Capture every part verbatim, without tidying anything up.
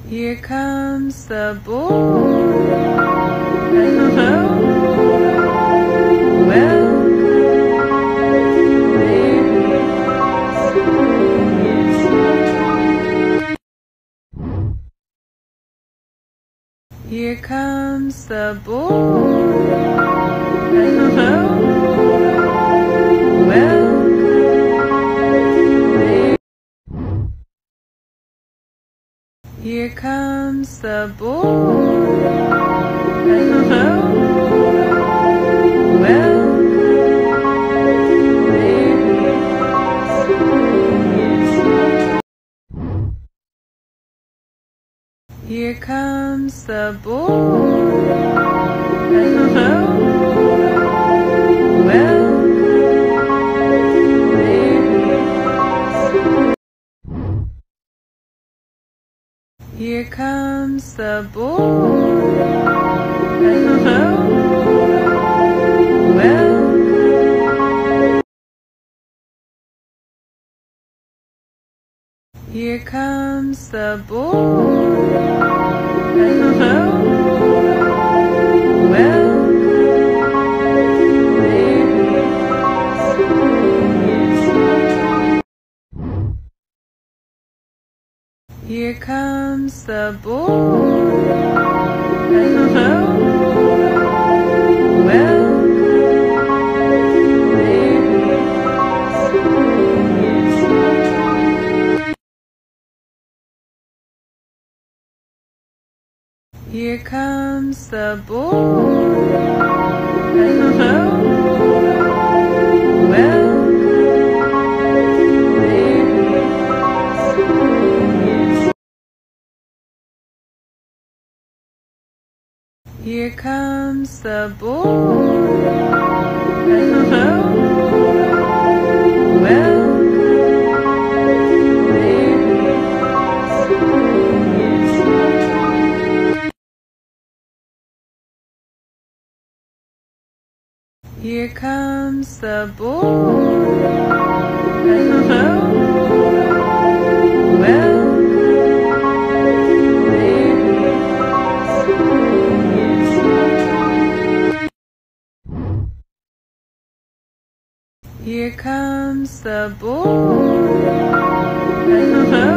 Here comes the boy. Hello. Welcome, ladies. Here comes the boy. Hello. Here comes the boy. Hello. Welcome, ladies. Here comes the boy. Hello. Welcome, ladies. Here comes the boy. Hello. Welcome. Here comes the boy. Hello. Welcome, ladies. Here comes the boy. Hello. Welcome, ladies. Here comes the boy. Hello. Welcome, ladies. Here comes the boy. Hello. Welcome, ladies. Here comes the boy. Hello. Welcome, ladies. Here comes the boy. Hello.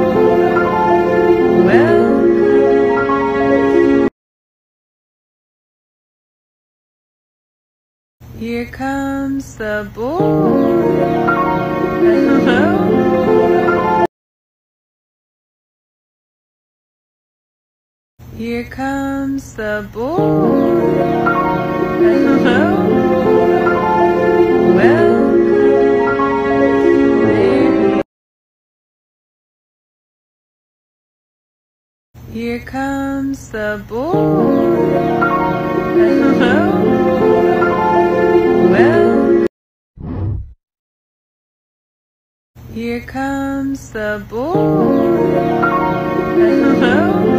Welcome. Here comes the boy. Hello. Here comes the boy. Hello. Welcome, ladies. Here comes the boy. Hello. Welcome. Here comes the boy. Hello.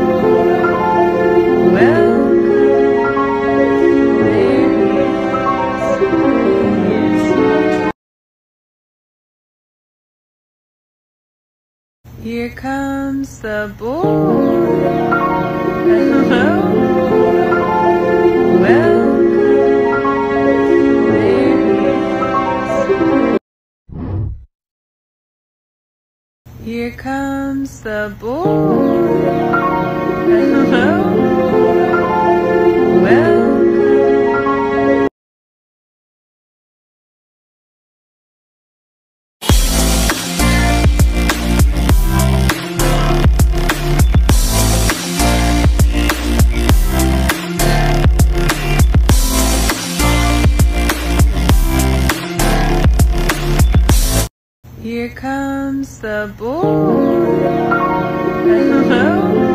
Welcome, ladies. Here comes the boy. Hello. Welcome, ladies. Here comes the boy. Hello. Welcome. Here comes the boy. Hello.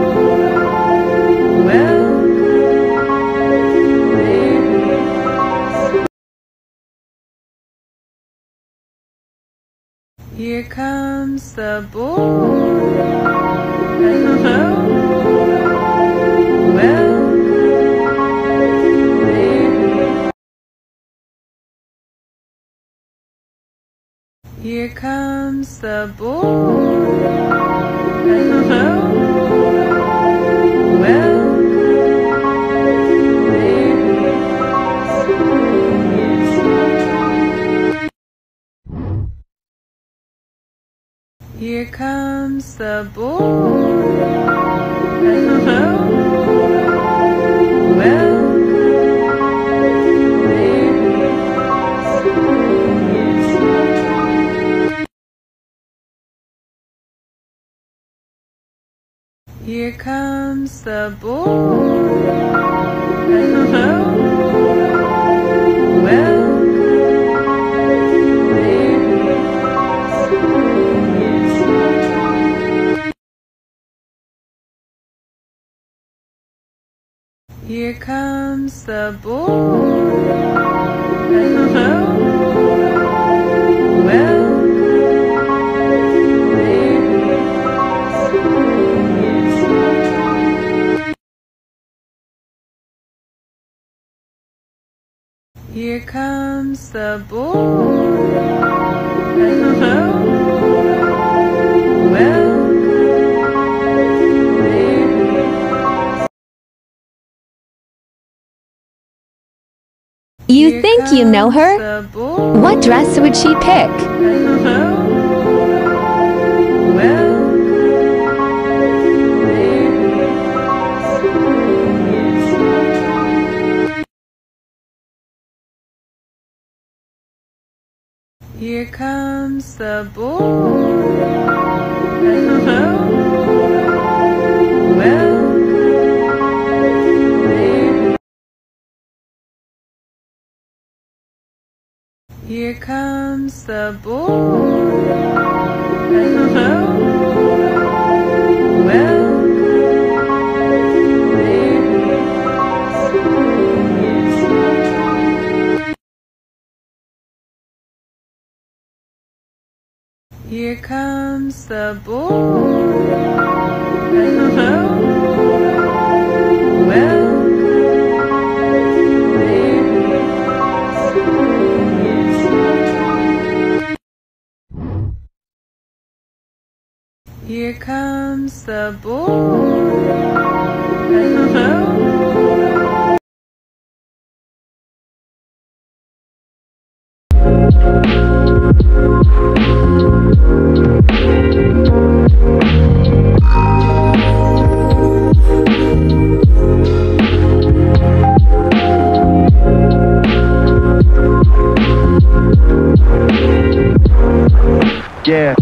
Welcome, ladies. Here comes the boy. Hello. Welcome, ladies. Here comes the boy. Hello. the boy. Welcome, babies. Here comes the boy. Welcome, here comes the boy. Welcome, babies. Here comes the boy. Welcome, You think you know her? What dress would she pick? Here comes the boy. Welcome, babies. Here comes the boy. Welcome, babies. Here comes the boy. Welcome, babies. Here comes the boy. Welcome, Yeah.